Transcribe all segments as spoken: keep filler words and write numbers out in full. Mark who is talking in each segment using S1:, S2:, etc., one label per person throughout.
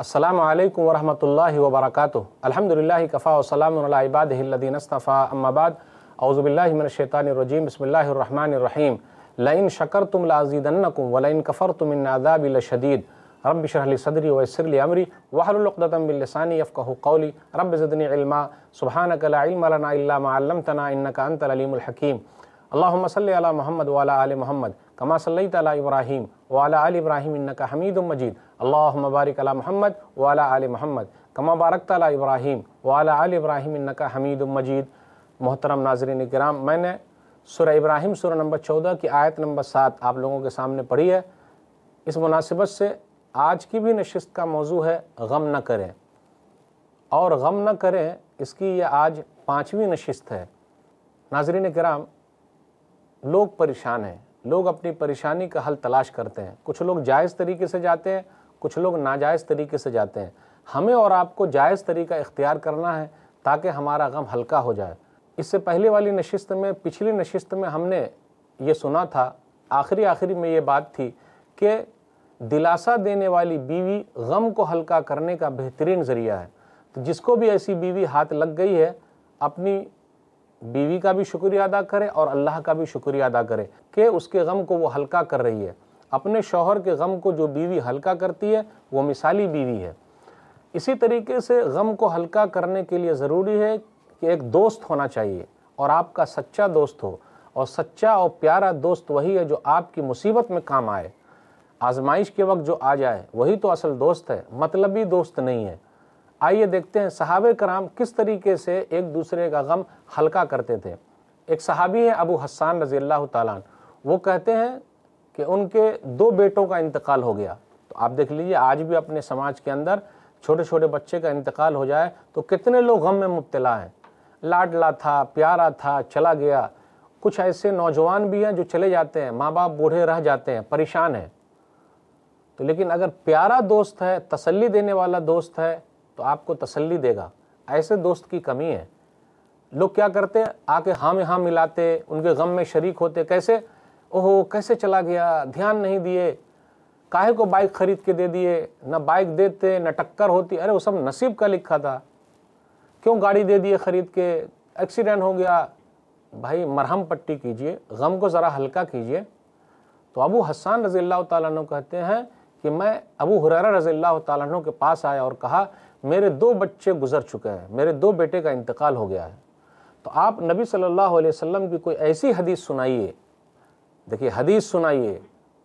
S1: अस्सलामु अलैकुम वरहमतुल्लाहि वबरकातुहु। अल्हम्दुलिल्लाहि कफ़ा व सलामुन अला इबादिहि अल्लज़ीना इस्तफ़ा, अम्मा बाद। औज़ु बिल्लाहि मिनश शैतानिर रजीम। बिस्मिल्लाहिर रहमानिर रहीम। लइन शकरतुम लअज़ीदन्नकुम व लइन कफ़रतुम इन्न अज़ाबी लशदीद। रब्बि इश्रह ली सदरी व यस्सिर ली अमरी वहलुल उक़दतम मिन लिसानी यफ़क़हू क़ौली। रब्बि ज़िदनी इल्मा सुब्हानक ला इल्मा लना इल्ला मा अल्लमतना इन्नका अंतल अलीमुल हकीम। अल्लाहुम्मा सल्लि अला मुहम्मद व अला आलि मुहम्मद कमा सल्लैता अला इब्राहीम व अला आलि इब्राहीम इन्नका हमीदुम मजीद। अल्लाहुम्मा बारिक अला मुहम्मद व अला आलि मुहम्मद कमा बारकता अला इब्राहीम व अला आलि इब्राहीम इन्नका हमीदुम मजीद। मोहतरम नाज़रीन किराम, मैंने सूरह इब्राहीम सूरह नंबर चौदह की आयत नंबर सात आप लोगों के सामने पढ़ी है। इस मुनासिबत से आज की भी नशिस्त का मौजू है गम न करें, और गम न करें इसकी ये आज पाँचवीं नशिस्त है। नाज़रीन किराम, लोग परेशान हैं, लोग अपनी परेशानी का हल तलाश करते हैं। कुछ लोग जायज़ तरीके से जाते हैं, कुछ लोग नाजायज़ तरीके से जाते हैं। हमें और आपको जायज़ तरीका इख्तियार करना है ताकि हमारा गम हल्का हो जाए। इससे पहले वाली नशिस्त में, पिछली नशिस्त में हमने ये सुना था, आखिरी आखिरी में ये बात थी कि दिलासा देने वाली बीवी गम को हल्का करने का बेहतरीन ज़रिया है। तो जिसको भी ऐसी बीवी हाथ लग गई है, अपनी बीवी का भी शुक्रिया अदा करे और अल्लाह का भी शुक्रिया अदा करे कि उसके गम को वो हल्का कर रही है। अपने शौहर के गम को जो बीवी हल्का करती है वो मिसाली बीवी है। इसी तरीके से गम को हल्का करने के लिए ज़रूरी है कि एक दोस्त होना चाहिए, और आपका सच्चा दोस्त हो। और सच्चा और प्यारा दोस्त वही है जो आपकी मुसीबत में काम आए, आजमाइश के वक्त जो आ जाए, वही तो असल दोस्त है, मतलबी दोस्त नहीं है। आइए देखते हैं सहाबे कराम किस तरीके से एक दूसरे का गम हल्का करते थे। एक सहाबी है अबू हस्सान रज़ी अल्लाह ताला अन्हु, वो कहते हैं कि उनके दो बेटों का इंतकाल हो गया। तो आप देख लीजिए, आज भी अपने समाज के अंदर छोटे छोटे बच्चे का इंतकाल हो जाए तो कितने लोग गम में मुब्तला हैं। लाडला था, प्यारा था, चला गया। कुछ ऐसे नौजवान भी हैं जो चले जाते हैं, माँ बाप बूढ़े रह जाते हैं, परेशान हैं। तो लेकिन अगर प्यारा दोस्त है, तसल्ली देने वाला दोस्त है, तो आपको तसल्ली देगा। ऐसे दोस्त की कमी है। लोग क्या करते हैं, आके हाँ में हाँ मिलाते, उनके गम में शरीक होते। कैसे, ओहो कैसे चला गया, ध्यान नहीं दिए, काहे को बाइक खरीद के दे दिए, न बाइक देते न टक्कर होती, अरे वो सब नसीब का लिखा था, क्यों गाड़ी दे दिए खरीद के, एक्सीडेंट हो गया। भाई मरहम पट्टी कीजिए, गम को ज़रा हल्का कीजिए। तो अबू हस्सान रज़ी अल्लाह ताला अन्हु कहते हैं कि मैं अबू हुरैरा रज़ी अल्लाह ताला अन्हु के पास आया और कहा, मेरे दो बच्चे गुजर चुके हैं, मेरे दो बेटे का इंतकाल हो गया है। तो आप नबी सल्लल्लाहु अलैहि वसल्लम की कोई ऐसी हदीस सुनाइए। देखिए, हदीस सुनाइए,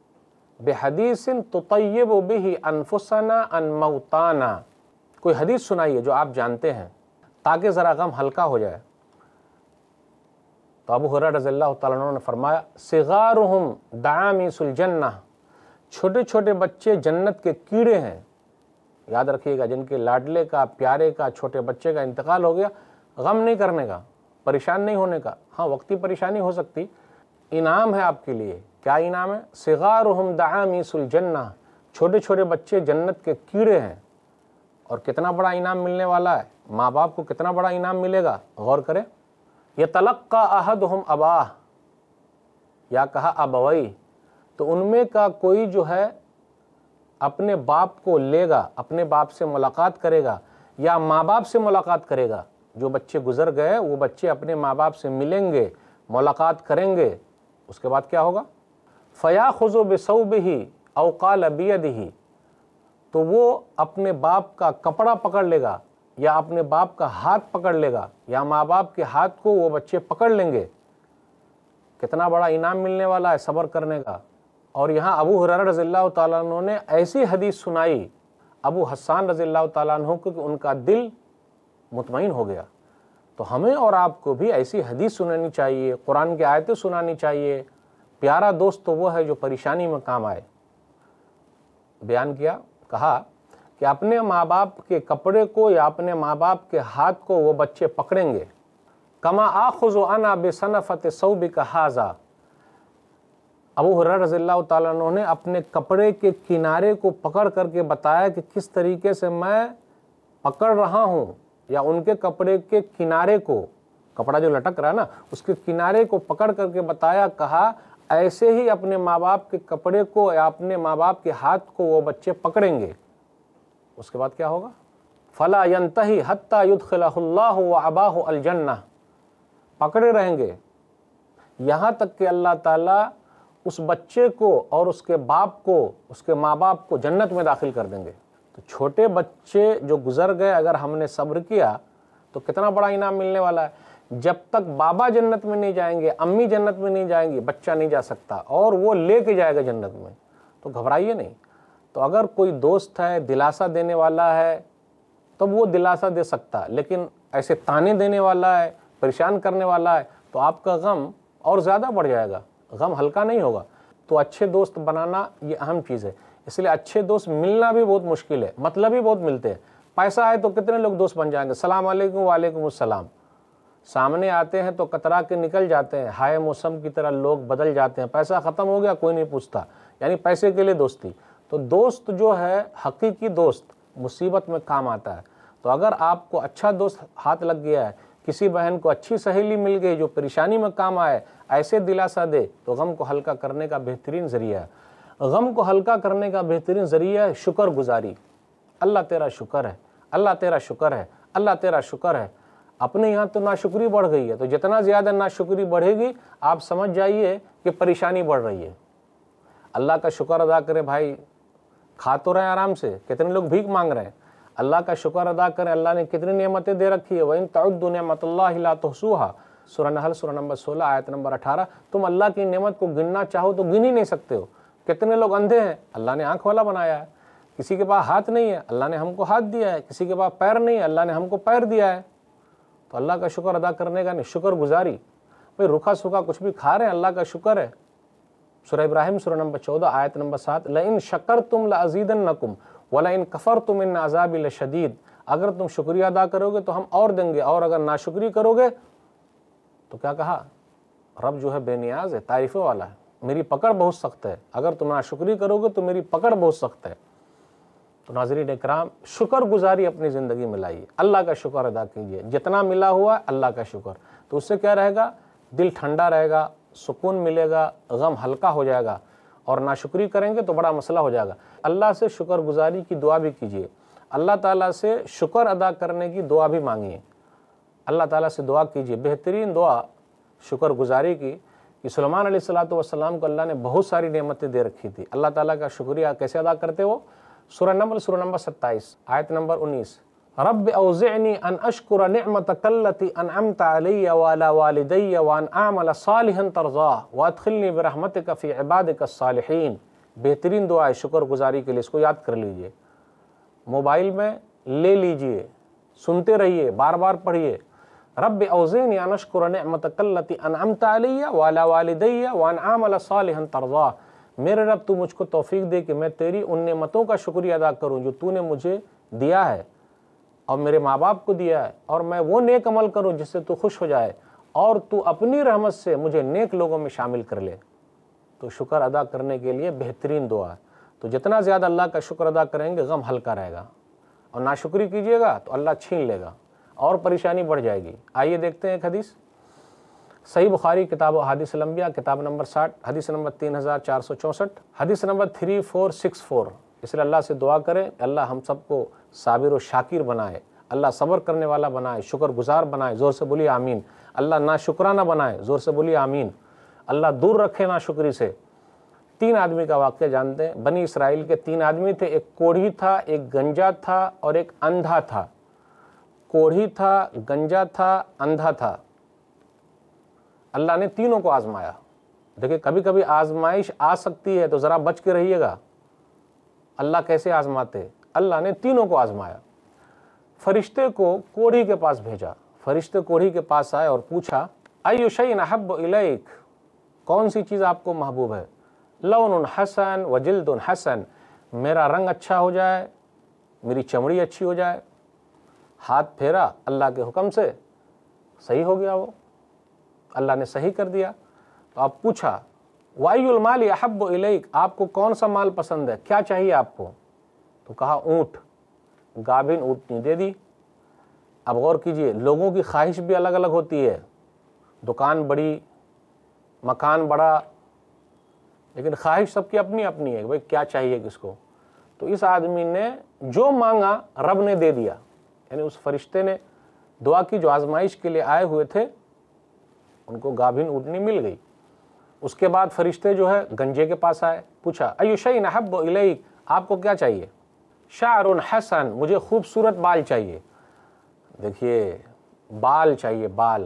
S1: बेहदीसिन तुतय्यिबु बिही अनफुसना अन मौताना। कोई हदीस सुनाइए जो आप जानते हैं, ताकि ज़रा गम हल्का हो जाए। तो अबू हुरैरा रज़ियल्लाहु ताला अन्हु ने फरमाया, सिगारुहुम दामीसुल जन्नह। छोटे छोटे बच्चे जन्नत के कीड़े हैं। याद रखिएगा, जिनके लाडले का, प्यारे का, छोटे बच्चे का इंतकाल हो गया, गम नहीं करने का, परेशान नहीं होने का। हाँ, वक्ती परेशानी हो सकती, इनाम है आपके लिए। क्या इनाम है? सिगारुहुम दामीसुल जन्नह। छोटे छोटे बच्चे जन्नत के कीड़े हैं। और कितना बड़ा इनाम मिलने वाला है, माँ बाप को कितना बड़ा इनाम मिलेगा, गौर करें। यतलक्का अहदुहुम अबाह, या कहा अबवई, तो उनमें का कोई जो है अपने बाप को लेगा, अपने बाप से मुलाकात करेगा, या माँ बाप से मुलाकात करेगा। जो बच्चे गुजर गए वो बच्चे अपने माँ बाप से मिलेंगे, मुलाकात करेंगे। उसके बाद क्या होगा? फ़याख़ुज़ु बिसौबिही औ क़ाल बियदिही, तो वो अपने बाप का कपड़ा पकड़ लेगा, या अपने बाप का हाथ पकड़ लेगा, या माँ बाप के हाथ को वो बच्चे पकड़ लेंगे। कितना बड़ा इनाम मिलने वाला है सब्र करने का। और यहाँ अबू हुरैरा रज़ियल्लाहु ताला अन्हु ने ऐसी हदीस सुनाई अबू हस्सान रज़ियल्लाहु ताला अन्हु को कि उनका दिल मुतमईन हो गया। तो हमें और आपको भी ऐसी हदीस सुनानी चाहिए, कुरान की आयतें सुनानी चाहिए। प्यारा दोस्त तो वो है जो परेशानी में काम आए। बयान किया, कहा कि अपने माँ बाप के कपड़े को या अपने माँ बाप के हाथ को वो बच्चे पकड़ेंगे। कमा आखुज़ु अना बिसनफ़त सौबिका हाज़ा। अबू हुरैरा रज़ियल्लाहु ताला अन्हु ने अपने कपड़े के किनारे को पकड़ करके बताया कि किस तरीके से मैं पकड़ रहा हूँ, या उनके कपड़े के किनारे को, कपड़ा जो लटक रहा है ना, उसके किनारे को पकड़ करके बताया। कहा ऐसे ही अपने माँ बाप के कपड़े को या अपने माँ बाप के हाथ को वो बच्चे पकड़ेंगे। اس کے بعد کیا ہوگا؟ فلا ینتہی حتی یدخلہ اللہ واباہ الجنہ، پکڑے رہیں گے یہاں تک کہ اللہ تعالیٰ اس بچے کو اور اس کے باپ کو، اس کے ماں باپ کو جنت میں داخل کر دیں گے۔ تو چھوٹے بچے جو گزر گئے، اگر ہم نے صبر کیا تو کتنا بڑا انعام ملنے والا ہے۔ جب تک بابا جنت میں نہیں جائیں گے، امی جنت میں نہیں جائیں گی، بچہ نہیں جا سکتا، اور وہ لے کے جائے گا جنت میں، تو گھبرائیے نہیں۔ تو اگر کوئی دوست ہے، دلاسا دینے والا ہے، تب وہ دلاسا دے سکتا، لیکن ایسے تانے دینے والا ہے، پریشان کرنے والا ہے، تو آپ کا غم اور زیادہ بڑھ جائے گا، غم ہلکا نہیں ہوگا۔ تو اچھے دوست بنانا یہ اہم چیز ہے، اس لیے اچھے دوست ملنا بھی بہت مشکل ہے، مطلب ہی بہت ملتے ہیں۔ پیسہ ہے تو کتنے لوگ دوست بن جائیں گے، السلام علیکم وعلیکم السلام، سامنے آتے ہیں تو کترا کے نکل جاتے ہیں، ہائے موسم کی طرح لوگ بدل جاتے ہیں، پیسہ ختم ہو گیا کوئی نہیں پوچھتا، یعنی پیسے کے لیے دوستی۔ تو دوست جو ہے حقیقی دوست مصیبت میں کام آتا ہے۔ تو اگر آپ کو اچھا دوست ہاتھ لگ گیا ہے، کسی بہن کو اچھی سہیلی مل گئی جو پریشانی میں کام آئے، ایسے دلاسا دے، تو غم کو ہلکا کرنے کا بہترین ذریعہ ہے۔ غم کو ہلکا کرنے کا بہترین ذریعہ ہے شکر گزاری۔ اللہ تیرا شکر ہے، اللہ تیرا شکر ہے، اللہ تیرا شکر ہے۔ اپنے یہاں تو ناشکری بڑھ گئی ہے، تو جتنا زیادہ ناشکری بڑھے گی آپ سمجھ جائیے کہ پریشانی بڑھ رہی ہے۔ اللہ کا شکر ادا کریں بھائی، کھا تو رہے ہیں آرام سے، کتنے لوگ بھیک مانگ رہے ہیں، اللہ کا شکر ادا کریں، اللہ نے کتنی نعمتیں دے رکھی ہے۔ وَإِن تَعُدُّوا نِعْمَتَ اللَّهِ لَا تُحْصُوهَا، سورہ نحل سورہ نمبر سولہ آیت نمبر اٹھارہ۔ تم اللہ کی نعمت کو گننا چاہو تو گن ہی نہیں سکتے ہو۔ کتنے لوگ اندھے ہیں، اللہ نے آنکھ والا بنایا ہے۔ کسی کے پاس ہاتھ نہیں ہے، اللہ نے ہم کو ہاتھ دیا ہے۔ کسی کے پاس پیر نہیں ہے، اللہ نے ہم کو پیر دیا ہے۔ تو اللہ کا شکر ادا کرنے کا نہیں، شکر گزاری۔ بھئی رکھا سکھا کچھ بھی کھا رہے ہیں، اللہ کا شکر ہے۔ سورہ ابراہیم سورہ نمبر چودہ آیت نمبر سات، لَإِن شَكَرْتُمْ لَأَزِيدَنَّكُمْ وَلَإِن كَفَرْتُمْ إِنَّ عَذَابِي لَشَدِيدٌ، اگر تم شکریہ ادا کرو گے تو ہم اور دیں گے، اور اگر ناشکری کرو گے تو کیا کہا؟ رب جو ہے بے نیاز ہے، تعریفوں والا ہے، میری پکڑ بہت سخت ہے، اگر تم ناشکری کرو گے تو میری پکڑ بہت سخت ہے۔ تو ناظرین اکرام، شکر گزاری اپنی زندگی میں لائیے، اللہ کا شکر ادا کیجیے، جتنا ملا ہوا ہے اللہ کا شکر، تو اس سے کیا رہے گا؟ دل ٹھنڈا رہے گا، سکون ملے گا، غم ہلکا ہو جائے گا۔ اور ناشکری کریں گے تو بڑا مسئلہ ہو جائے گا۔ اللہ سے شکر گزاری کی دعا بھی کیجیے، اللہ تعالیٰ سے شکر ادا کرنے کی دعا بھی مانگیے، اللہ تعالیٰ سے دعا کیجیے۔ بہترین دعا شکر گزاری کی کہ سلیمان علیہ الصلوۃ والسلام کو اللہ نے بہت ساری نعمتیں دے رکھی تھی، اللہ تعالیٰ کا شکریہ کیسے ادا کرتے وہ؟ سورہ نمل سورہ نمبر ستائیس آیت نمبر انیس، رب اوزعنی ان اشکر نعمتک التی انعمت علی وعلی والدی وان اعمل صالحا ترضاہ وادخلنی برحمتک فی عبادک الصالحین۔ بہترین دعا ہے شکر گزاری کے لیے، اس کو یاد کر لیجئے، موبائل میں لے لیجئے، سنتے رہیے، بار بار پڑھیے، رب اوزعنی ان اشکر نعمتک التی انعمت علی وعلی والدی وان اعمل صالحا ترضاہ، میرے رب تو مجھ کو توفیق دے کہ میں تیری ان نعمتوں کا شکریہ ادا کروں جو تو نے مجھے دیا ہے اور میرے ماں باپ کو دیا ہے، اور میں وہ نیک عمل کروں جس سے تو خوش ہو جائے، اور تو اپنی رحمت سے مجھے نیک لوگوں میں شامل کر لے۔ تو شکر ادا کرنے کے لیے بہترین دعا ہے۔ تو جتنا زیادہ اللہ کا شکر ادا کریں گے غم ہلکا رہے گا، اور ناشکری کیجیے گا تو اللہ چھین لے گا اور پریشانی بڑھ جائے گی۔ آئیے دیکھتے ہیں ایک حدیث، صحیح بخاری کتاب احادیث الانبیاء کتاب نمبر ساٹھ، حدیث نمبر تین ہزار چار سو چونسٹھ، حدیث نمبر تھری فور سکس فور۔ اس لیے اللہ سے دعا کریں، اللہ ہم سب کو صابر و شاکر بنائے، اللہ صبر کرنے والا بنائے، شکر گزار بنائے، زور سے بولیے آمین۔ اللہ ناشکرانہ بنائے، زور سے بولیے آمین۔ اللہ دور رکھے ناشکری سے۔ تین آدمی کا واقعہ جانتے ہیں، بنی اسرائیل کے تین آدمی تھے، ایک کوڑھی تھا، ایک گنجا تھا اور ایک اندھا تھا۔ کوڑھی تھا، گنجا تھا، اندھا تھا۔ اللہ نے تینوں کو آزمایا۔ دیکھیں کبھی کبھی آزمائش آ سکتی ہے تو ذرا بچ کے رہیے گا۔ اللہ کیسے آزماتے؟ اللہ نے تینوں کو آزمایا۔ فرشتے کو کوڑھی کے پاس بھیجا، فرشتے کوڑھی کے پاس آئے اور پوچھا، ایُّ شیءٍ احب الیک، کون سی چیز آپ کو محبوب ہے؟ لون حسن و جلد حسن، میرا رنگ اچھا ہو جائے، میری چمڑی اچھی ہو جائے۔ ہاتھ پھیرا اللہ کے حکم سے، صحیح ہو گیا وہ، اللہ نے صحیح کر دیا۔ تو آپ پوچھا، وَأَيُّ الْمَالِ أَحَبُّ إِلَيْكَ، آپ کو کون سا مال پسند ہے، کیا چاہیے آپ کو؟ تو کہا اونٹ، گابن اونٹنی دے دی۔ اب غور کیجئے، لوگوں کی خواہش بھی الگ الگ ہوتی ہے، دکان بڑی، مکان بڑا، لیکن خواہش سب کی اپنی اپنی ہے، بھئی کیا چاہیے کس کو؟ تو اس آدمی نے جو مانگا رب نے دے دیا، یعنی اس فرشتے نے دعا کی جو آزمائش کے لیے آئے ہوئے تھے ان کو گابھن اونٹنی مل گئی۔ اس کے بعد فرشتے جو ہے گنجے کے پاس آئے، پوچھا ایو شیء احب الیک، آپ کو کیا چاہیے؟ شعر حسن، مجھے خوبصورت بال چاہیے۔ دیکھیے بال چاہیے، بال،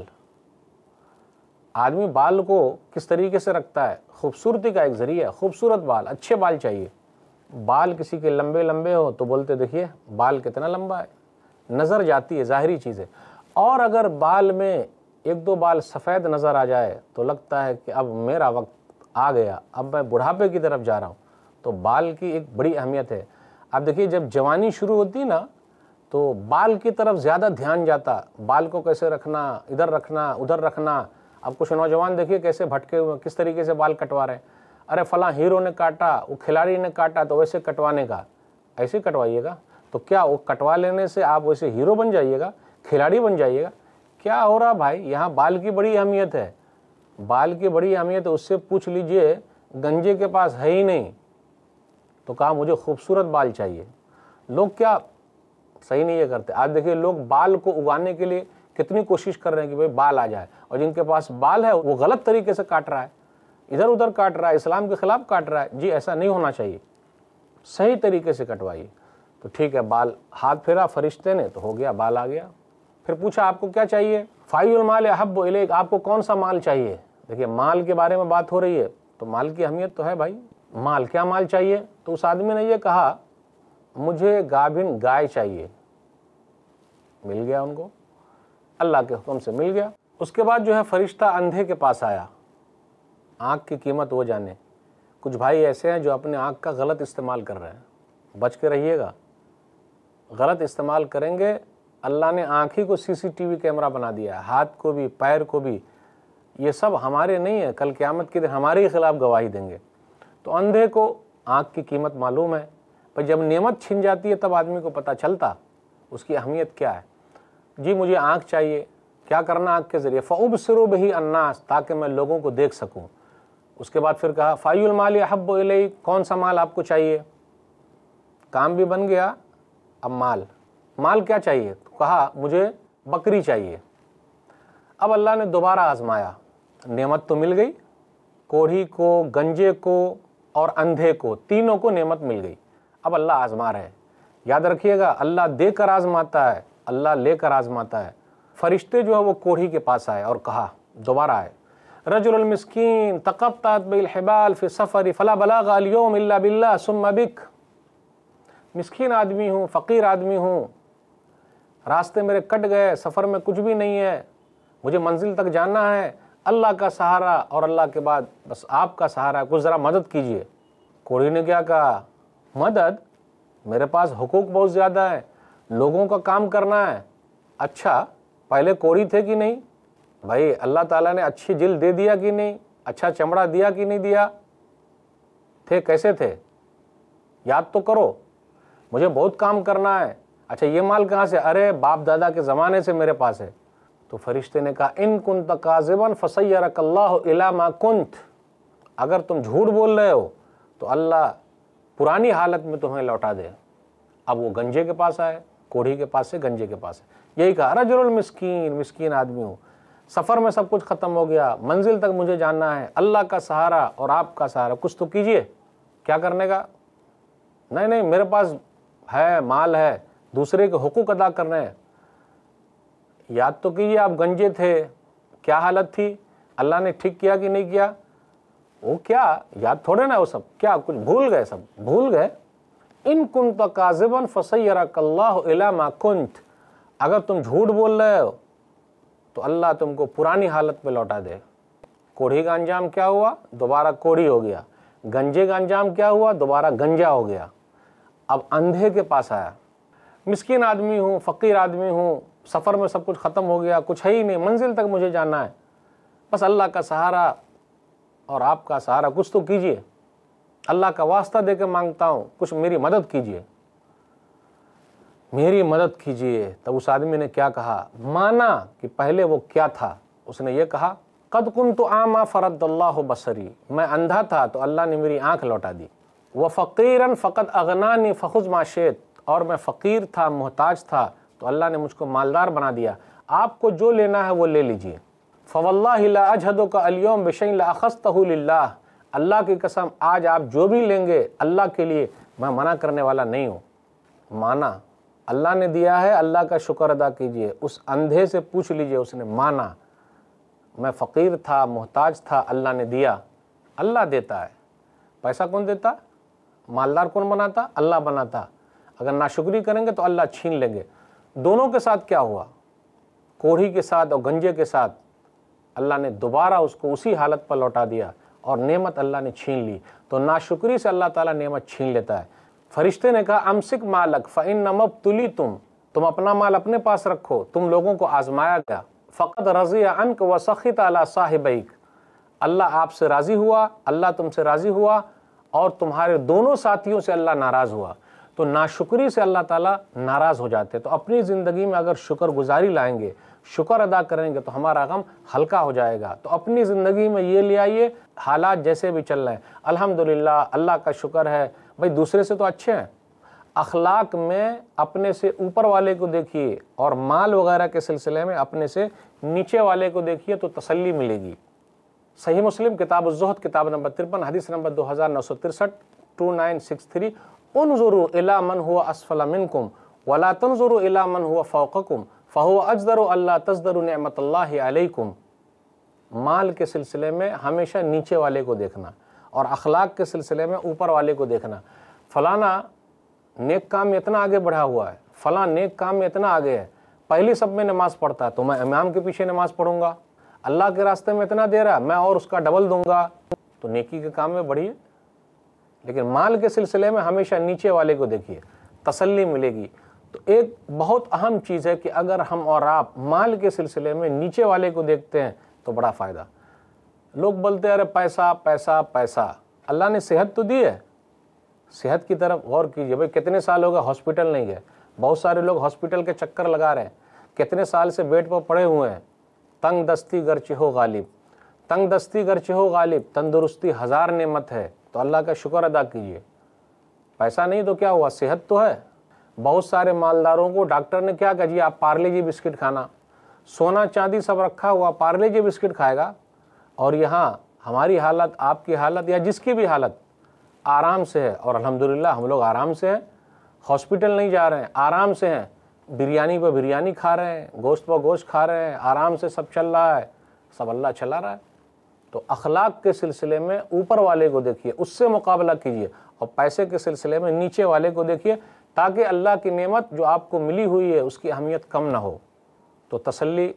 S1: آدمی بال کو کس طریقے سے رکھتا ہے، خوبصورتی کا ایک ذریعہ ہے، خوبصورت بال، اچھے بال چاہیے۔ بال کسی کے لمبے لمبے ہو تو بولتے دیکھیے بال کتنا لمبا ہے، نظر جاتی ہے، ظاہری چیز ہے۔ اور اگر بال میں ایک دو بال سفید نظر آ جائے تو لگتا ہے کہ اب میرا وقت آ گیا، اب میں بڑھاپے کی طرف جا رہا ہوں۔ تو بال کی ایک بڑی اہمیت ہے۔ اب دیکھیے جب جوانی شروع ہوتی نا تو بال کی طرف زیادہ دھیان جاتا، بال کو کیسے رکھنا، ادھر رکھنا ادھر رکھنا۔ اب کچھ نوجوان دیکھیے کیسے بھٹکے ہوئے، کس طریقے سے بال کٹوا رہے ہیں، ارے فلاں ہیرو نے کاٹا، وہ کھلاڑی نے کاٹا تو ویسے کٹوانے کا، ایسے کٹوائیے گا تو کیا وہ کٹوا لینے سے آپ ویسے ہیرو بن جائیے گا، کھلاڑی بن جائیے گا؟ کیا ہو رہا بھائی؟ یہاں بال کی بڑی اہمیت ہے، بال کی بڑی اہمیت ہے۔ اس سے پوچھ لیجئے گنجے کے پاس ہے ہی نہیں تو کہا مجھے خوبصورت بال چاہیے۔ لوگ کیا صحیح نہیں یہ کرتے؟ آج دیکھیے لوگ بال کو اگانے کے لیے کتنی کوشش کر رہے ہیں کہ بھئی بال آ جائے، اور جن کے پاس بال ہے وہ غلط طریقے سے کاٹ رہا ہے، ادھر ادھر کاٹ رہا ہے، اسلام کے خلاف کاٹ رہا ہے۔ جی ایسا نہیں ہونا چاہیے، صحیح طریقے سے کٹوائیے۔ تو ٹھیک ہے، بال ہاتھ پھیرا فرشتے نے تو ہو گیا، بال آ گیا۔ پھر پوچھا آپ کو کیا چاہیے؟ فَأَيُّ الْمَالِ أَحَبُّ إِلَيْكَ، آپ کو کون سا مال چاہیے؟ دیکھیے مال کے بارے میں بات ہو رہی ہے تو مال کی اہمیت تو ہے بھائی، مال، کیا مال چاہیے؟ تو اس آدمی نے یہ کہا مجھے گابھن گائے چاہیے۔ مل گیا ان کو، اللہ کے حکم سے مل گیا۔ اس کے بعد جو ہے فرشتہ اندھے کے پاس آیا، آنکھ کی قیمت وہ جانے۔ کچھ بھائی ایسے ہیں جو اپنے آنکھ کا غلط استعمال کر رہے ہیں، بچ کے رہیے گا، غلط استعمال کریں گے۔ اللہ نے آنکھ ہی کو سی سی ٹی وی کیمرہ بنا دیا ہے، ہاتھ کو بھی، پیر کو بھی، یہ سب ہمارے نہیں ہیں، کل قیامت کے دن ہمارے ہی خلاف گواہی دیں گے۔ تو اندھے کو آنکھ کی قیمت معلوم ہے، پر جب نعمت چھن جاتی ہے تب آدمی کو پتہ چلتا اس کی اہمیت کیا ہے۔ جی مجھے آنکھ چاہیے، کیا کرنا آنکھ کے ذریعے؟ فَأُبْصِرُ بِهِ النَّاسَ، تاکہ میں لوگوں کو دیکھ سکوں۔ اس کے بعد پھر کہا فَأَيُّ الْمَالِ أَحَبُّ إِلَيْكَ، کون سا مال آپ کو چاہیے؟ کام بھی بن گیا، اب مال، مال کیا چاہیے؟ تو کہا مجھے بکری چاہیے۔ اب اللہ نے دوبارہ آزمایا، نعمت تو مل گئی، کوڑھی کو، گنجے کو اور اندھے کو، تینوں کو نعمت مل گئی۔ اب اللہ آزما رہے، یاد رکھیے گا اللہ دے کر آزماتا ہے، اللہ لے کر آزماتا ہے۔ فرشتے جو ہے وہ کوڑھی کے پاس آئے اور کہا، دوبارہ آئے، رجل المسکین تقطعت به الحبال فی السفر فلا بلاغ اليوم الا باللہ ثم بک۔ مسکین آدمی ہوں، فقیر آدمی ہوں، راستے میرے کٹ گئے، سفر میں کچھ بھی نہیں ہے، مجھے منزل تک جانا ہے، اللہ کا سہارا اور اللہ کے بعد بس آپ کا سہارا ہے، کچھ ذرا مدد کیجئے۔ کوڑھی نے کیا کہا؟ مدد؟ میرے پاس حقوق بہت زیادہ ہیں، لوگوں کا کام کرنا ہے۔ اچھا پہلے کوڑھی تھے کہ نہیں؟ بھائی اللہ تعالیٰ نے اچھی جلد دے دیا کہ نہیں؟ اچھا چمڑا دیا کہ نہیں دیا؟ تھے کیسے تھے؟ یاد تو کرو، مجھے بہت کام کرنا ہے۔ اچھا یہ مال کہاں سے؟ ارے باپ دادا کے زمانے سے میرے پاس ہے۔ تو فرشتے نے کہا ان کنت کاذبا فصیرک اللہ الی ما کنت، اگر تم جھوٹ بول رہے ہو تو اللہ پرانی حالت میں تمہیں لوٹا دے۔ اب وہ گنجے کے پاس آئے، کوڑھی کے پاس سے گنجے کے پاس ہے، یہی کہا رجل المسکین، مسکین آدمی ہوں، سفر میں سب کچھ ختم ہو گیا، منزل تک مجھے جانا ہے، اللہ کا سہارا اور آپ کا سہارا، کچھ تو کیجئے۔ کیا کرنے کا؟ نہیں نہیں میرے پاس ہے، مال ہے، دوسرے کے حقوق ادا کرنے ہیں۔ یاد تو کیجئے آپ گنجے تھے، کیا حالت تھی، اللہ نے ٹھیک کیا کہ نہیں کیا؟ وہ کیا یاد تھوڑے نا، وہ سب کیا کچھ بھول گئے، سب بھول گئے۔ ان کنت کاذبا فصیرک اللہ الی ما کنت، اگر تم جھوٹ بول رہے ہو تو اللہ تم کو پرانی حالت میں لوٹا دے۔ کوڑھی کا انجام کیا ہوا؟ دوبارہ کوڑھی ہو گیا۔ گنجے کا انجام کیا ہوا؟ دوبارہ گنجا ہو گیا۔ اب اندھے کے پاس آیا، مسکین آدمی ہوں، فقیر آدمی ہوں، سفر میں سب کچھ ختم ہو گیا، کچھ ہے ہی نہیں، منزل تک مجھے جانا ہے، بس اللہ کا سہارا اور آپ کا سہارا، کچھ تو کیجئے، اللہ کا واسطہ دے کے مانگتا ہوں، کچھ میری مدد کیجئے، میری مدد کیجئے۔ تب اس آدمی نے کیا کہا؟ مانا کہ پہلے وہ کیا تھا، اس نے یہ کہا قد کنت اعمی فرد اللہ بصری، میں اندھا تھا تو اللہ نے میری آنکھ لوٹا دی۔ وَفَقِيرًا فَقَدْ أَغْنَانِي فَخُذْ مَا شِئْتَ، اور میں فقیر تھا، محتاج تھا، تو اللہ نے مجھ کو مالدار بنا دیا، آپ کو جو لینا ہے وہ لے لیجئے۔ فَوَاللَّهِ لَا أَجْهَدُكَ الْيَوْمَ بِشَيْءٍ لَأَخَذْتَهُ لِلَّهِ، اللہ کی قسم آج آپ جو بھی لیں گے اللہ کے لیے، میں منع کرنے والا نہیں ہوں۔ مانا، اللہ نے دیا ہے، اللہ کا شکر ادا کیجئے۔ اس اندھے سے پوچھ لیجئے، اس نے مانا، میں فقیر تھا، محتاج تھا، اللہ نے دیا۔ اللہ دیتا ہے، پیسہ کون دیتا؟ مالدار کون بناتا؟ اللہ بناتا۔ اگر ناشکری کریں گے تو اللہ چھین لیں گے۔ دونوں کے ساتھ کیا ہوا؟ کوڑھی کے ساتھ اور گنجے کے ساتھ اللہ نے دوبارہ اس کو اسی حالت پر لوٹا دیا اور نعمت اللہ نے چھین لی۔ تو ناشکری سے اللہ تعالیٰ نعمت چھین لیتا ہے۔ فرشتے نے کہا امسک مالک فإنما ابتلیتم، تم اپنا مال اپنے پاس رکھو، تم لوگوں کو آزمایا گیا۔ فقد رضی عنک وسخط علی صاحبیک، اللہ آپ سے راضی ہوا، اللہ تم سے راضی ہوا، اور تمہارے دونوں ساتھیوں سے اللہ ناراض ہوا۔ تو ناشکری سے اللہ تعالیٰ ناراض ہو جاتے۔ تو اپنی زندگی میں اگر شکر گزاری لائیں گے، شکر ادا کریں گے تو ہمارا غم ہلکا ہو جائے گا۔ تو اپنی زندگی میں یہ لے آئیے، حالات جیسے بھی چل رہے ہیں الحمدللہ، اللہ کا شکر ہے، بھائی دوسرے سے تو اچھے ہیں۔ اخلاق میں اپنے سے اوپر والے کو دیکھیے، اور مال وغیرہ کے سلسلے میں اپنے سے نیچے والے کو دیکھیے تو تسلی ملے گی۔ صحیح مسلم کتاب الزہد کتاب نمبر ترپن حدیث نمبر دو ہزار نو سو ترسٹھ ٹو نائن سکس تھری انظروا الی من هو اسفل منکم ولا تنظروا الی من هو فوقکم فهو اجدر الا تزدروا نعمت اللہ علیکم۔ مال کے سلسلے میں ہمیشہ نیچے والے کو دیکھنا، اور اخلاق کے سلسلے میں اوپر والے کو دیکھنا۔ فلانا نیک کام میں اتنا آگے بڑھا ہوا ہے، فلاں نیک کام میں اتنا آگے ہے، پہلی سب میں نماز پڑھتا ہے تو میں امام کے پیچھے نماز پڑھوں گا، اللہ کے راستے میں اتنا دے رہا میں اور اس کا ڈبل دوں گا، تو نیکی کے کام میں بڑھیے۔ لیکن مال کے سلسلے میں ہمیشہ نیچے والے کو دیکھیے، تسلی ملے گی۔ تو ایک بہت اہم چیز ہے کہ اگر ہم اور آپ مال کے سلسلے میں نیچے والے کو دیکھتے ہیں تو بڑا فائدہ۔ لوگ بولتے ہیں ارے پیسہ پیسہ پیسہ، اللہ نے صحت تو دی ہے، صحت کی طرف غور کیجئے۔ بھائی کتنے سال ہو گئے ہاسپٹل نہیں گئے، بہت سارے لوگ ہاسپٹل کے چکر لگا رہے ہیں، کتنے سال سے بیڈ پر پڑے ہوئے ہیں۔ تنگ دستی گرچہ ہو غالب، تنگ دستی گرچہ ہو غالب، تندرستی ہزار نعمت ہے، تو اللہ کا شکر ادا کیجئے۔ پیسہ نہیں تو کیا ہوا، صحت تو ہے۔ بہت سارے مالداروں کو ڈاکٹر نے کیا کہا، جی آپ پارلے جی بسکٹ کھانا، سونا چاندی سب رکھا ہوا، پارلے جی بسکٹ کھائے گا۔ اور یہاں ہماری حالت، آپ کی حالت، یا جس کی بھی حالت آرام سے ہے، اور الحمدللہ ہم لوگ آرام سے ہیں، ہاسپٹل نہیں جا رہے ہیں، آرام سے ہیں، بریانی پہ بریانی کھا رہے ہیں، گوشت پہ گوشت کھا رہے ہیں، آرام سے سب چل رہا ہے، سب اللہ چلا رہا ہے۔ تو اخلاق کے سلسلے میں اوپر والے کو دیکھیے، اس سے مقابلہ کیجئے، اور پیسے کے سلسلے میں نیچے والے کو دیکھیے، تاکہ اللہ کی نعمت جو آپ کو ملی ہوئی ہے اس کی اہمیت کم نہ ہو۔ تو تسلی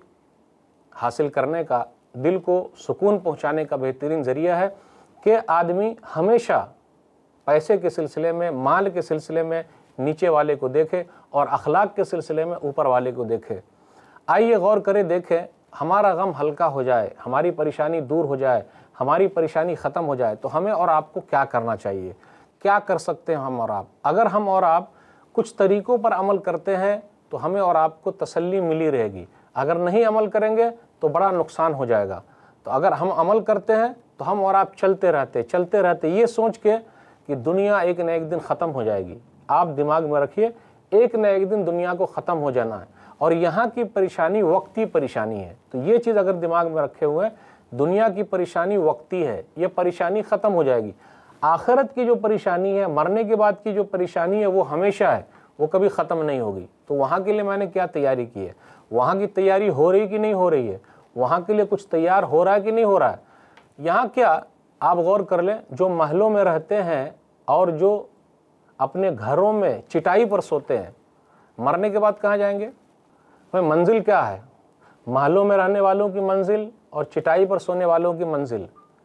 S1: حاصل کرنے کا، دل کو سکون پہنچانے کا بہترین ذریعہ ہے کہ آدمی ہمیشہ پیسے کے سلسلے میں، مال کے سلسلے میں نیچے والے کو دیکھے، اور اخلاق کے سلسلے میں اوپر والے کو دیکھے۔ آئیے غور کریں، دیکھیں، ہمارا غم ہلکا ہو جائے، ہماری پریشانی دور ہو جائے، ہماری پریشانی ختم ہو جائے، تو ہمیں اور آپ کو کیا کرنا چاہیے، کیا کر سکتے ہیں ہم اور آپ۔ اگر ہم اور آپ کچھ طریقوں پر عمل کرتے ہیں تو ہمیں اور آپ کو تسلی ملی رہے گی، اگر نہیں عمل کریں گے تو بڑا نقصان ہو جائے گا۔ تو اگر ہم عمل کرتے ہیں تو ہم اور آپ چلتے رہتے چلتے رہتے یہ سوچ کے کہ دنیا ایک نہ ایک دن ختم ہو جائے گی۔ آپ دماغ میں رکھیے، ایک نہ ایک دن دنیا کو ختم ہو جانا ہے، اور یہاں کی پریشانی وقتی پریشانی ہے۔ تو یہ چیز اگر دماغ میں رکھے ہوئے، دنیا کی پریشانی وقتی ہے، یہ پریشانی ختم ہو جائے گی۔ آخرت کی جو پریشانی ہے، مرنے کے بعد کی جو پریشانی ہے، وہ ہمیشہ ہے، وہ کبھی ختم نہیں ہوگی۔ تو وہاں کے لیے میں نے کیا تیاری کی ہے، وہاں کی تیاری ہو رہی کہ نہیں ہو رہی ہے، وہاں کے لیے کچھ تیار ہو رہا ہے کہ نہیں ہو رہا ہے۔ یہاں کیا آپ غور کر لیں، جو محلوں میں رہتے ہیں اور جو اپنے گھروں میں چٹائی پر سوتے ہیں، مرنے کے بعد کہاں جائیں گے؟ بھائی منزل کیا ہے؟ محلوں میں رہنے والوں کی منزل اور چٹائی پر سونے والوں کی منزل،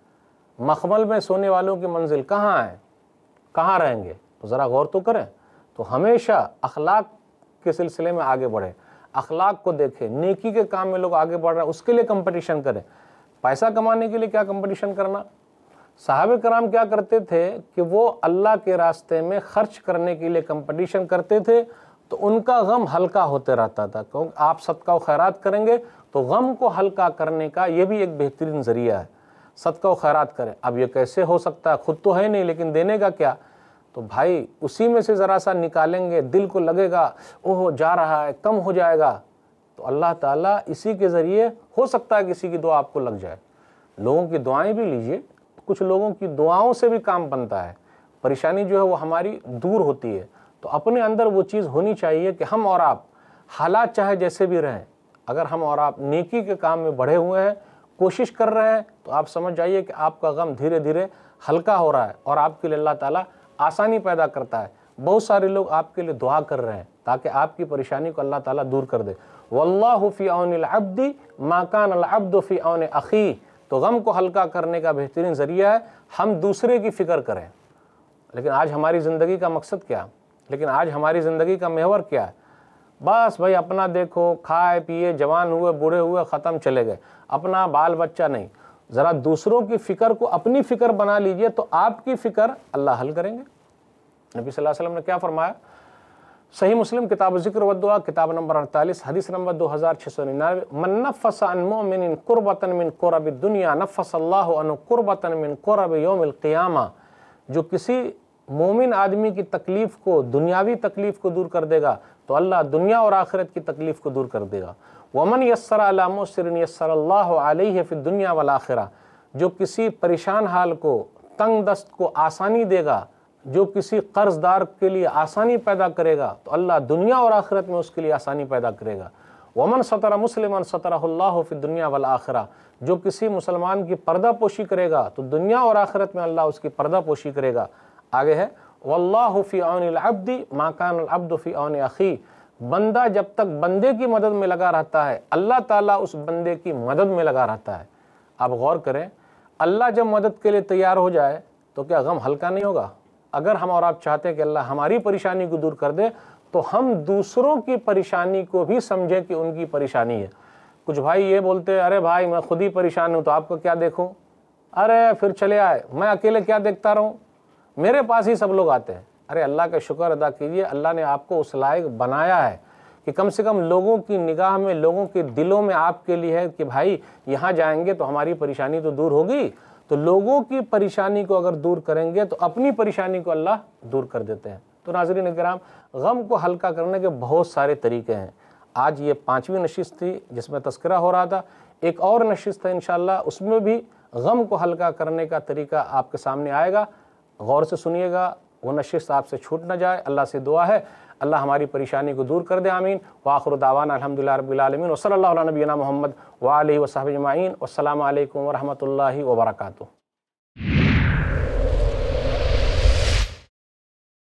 S1: مخمل میں سونے والوں کی منزل کہاں ہے؟ کہاں رہیں گے؟ تو ذرا غور تو کریں۔ تو ہمیشہ اخلاق کے سلسلے میں آگے بڑھیں، اخلاق کو دیکھیں، نیکی کے کام میں لوگ آگے بڑھ رہے ہیں اس کے لیے کمپٹیشن کریں۔ پیسہ کمانے کے لیے کیا کمپٹیشن کرنا؟ صحابہ کرام کیا کرتے تھے کہ وہ اللہ کے راستے میں خرچ کرنے کے لیے کمپٹیشن کرتے تھے، تو ان کا غم ہلکا ہوتے رہتا تھا، کیونکہ آپ صدقہ و خیرات کریں گے تو غم کو ہلکا کرنے کا یہ بھی ایک بہترین ذریعہ ہے۔ صدقہ و خیرات کریں۔ اب یہ کیسے ہو سکتا ہے، خود تو ہے نہیں لیکن دینے کا کیا؟ تو بھائی اسی میں سے ذرا سا نکالیں گے، دل کو لگے گا اوہ جا رہا ہے، کم ہو جائے گا، تو اللہ تعالیٰ اسی کے ذریعے ہو سکتا ہے کسی کی دعا آپ کو لگ جائے۔ لوگوں کی دعائیں بھی لیجئے، کچھ لوگوں کی دعاؤں سے بھی کام بنتا ہے، پریشانی جو ہے وہ ہماری دور ہوتی ہے۔ تو اپنے اندر وہ چیز ہونی چاہیے کہ ہم اور آپ حالات چاہے جیسے بھی رہیں، اگر ہم اور آپ نیکی کے کام میں بڑھے ہوئے ہیں، کوشش کر رہے ہیں، تو آپ سمجھ جائیے کہ آپ کا غم دھیرے دھیرے ہلکا ہو رہا ہے اور آپ کے لیے اللہ تعالیٰ آسانی پیدا کرتا ہے۔ بہت سارے لوگ آپ کے لیے دعا کر رہے ہیں تاکہ آپ کی پریشانی کو اللہ تعالیٰ دور کر دے۔ واللہ فی عون العبد ما کان العبد فی عون اخیہ، تو غم کو ہلکا کرنے کا بہترین ذریعہ ہے ہم دوسرے کی فکر کریں۔ لیکن آج ہماری زندگی کا مقصد کیا؟ لیکن آج ہماری زندگی کا محور کیا ہے؟ بس بھائی اپنا دیکھو، کھائے پیے، جوان ہوئے، بوڑھے ہوئے، ختم، چلے گئے، اپنا بال بچہ نہیں۔ ذرا دوسروں کی فکر کو اپنی فکر بنا لیجئے تو آپ کی فکر اللہ حل کریں گے۔ نبی صلی اللہ علیہ وسلم نے کیا فرمایا؟ صحیح مسلم کتاب ذکر و دعا کتاب نمبر اڑتالیس حدیث نمبر دو ہزار چھ سو ننانوے، من نفس عن مؤمن کربۃ من کرب الدنیا نفس اللہ عنہ کربۃ من کرب یوم القیامہ، جو کسی مومن آدمی کی تکلیف کو، دنیاوی تکلیف کو دور کر دے گا تو اللہ دنیا اور آخرت کی تکلیف کو دور کر دے گا۔ ومن یسر علی معسر یسر اللہ علیہ فی الدنیا والآخرہ، جو کسی پریشان حال کو، تنگ دست کو آسانی دے گا، جو کسی قرض دار کے لیے آسانی پیدا کرے گا تو اللہ دنیا اور آخرت میں اس کے لیے آسانی پیدا کرے گا۔ ومن ستر مسلما سترہ اللہ فی الدنیا والآخرہ، جو کسی مسلمان کی پردہ پوشی کرے گا تو دنیا اور آخرت میں اللہ اس کی پردہ پوشی کرے گا۔ آگے ہے واللہ فی عون العبد ما کان العبد فی عون اخیہ، بندہ جب تک بندے کی مدد میں لگا رہتا ہے اللہ تعالیٰ اس بندے کی مدد میں لگا رہتا ہے۔ آپ غور کریں، اللہ جب مدد کے لیے تیار ہو جائے تو کیا غم ہلکا نہیں ہوگا؟ اگر ہم اور آپ چاہتے ہیں کہ اللہ ہماری پریشانی کو دور کر دے تو ہم دوسروں کی پریشانی کو بھی سمجھیں کہ ان کی پریشانی ہے۔ کچھ بھائی یہ بولتے ہیں ارے بھائی میں خود ہی پریشان ہوں تو آپ کو کیا دیکھوں، ارے پھر چلے آئے، میں اکیلے کیا دیکھتا رہوں، میرے پاس ہی سب لوگ آتے ہیں۔ ارے اللہ کا شکر ادا کیجئے، اللہ نے آپ کو اس لائق بنایا ہے کہ کم سے کم لوگوں کی نگاہ میں، لوگوں کے دلوں میں آپ کے لیے ہے کہ بھائی یہاں جائیں گے تو ہماری پریشانی تو دور ہوگی۔ تو لوگوں کی پریشانی کو اگر دور کریں گے تو اپنی پریشانی کو اللہ دور کر دیتے ہیں۔ تو ناظرین کرام، غم کو ہلکا کرنے کے بہت سارے طریقے ہیں۔ آج یہ پانچویں نشست تھی جس میں تذکرہ ہو رہا تھا، ایک اور نشست ہے انشاءاللہ، اس میں بھی غم کو ہلکا کرنے کا طریقہ آپ کے سامنے آئے گا، غور سے سنیے گا، وہ نشست آپ سے چھوٹ نہ جائے۔ اللہ سے دعا ہے اللہ ہماری پریشانی کو دور کر دے، آمین۔ وآخر دعوانا الحمدللہ رب العالمین، وصلی اللہ علی نبینا محمد وآلہ وصحبہ اجمعین، والسلام علیکم ورحمۃ اللہ وبرکاتہ۔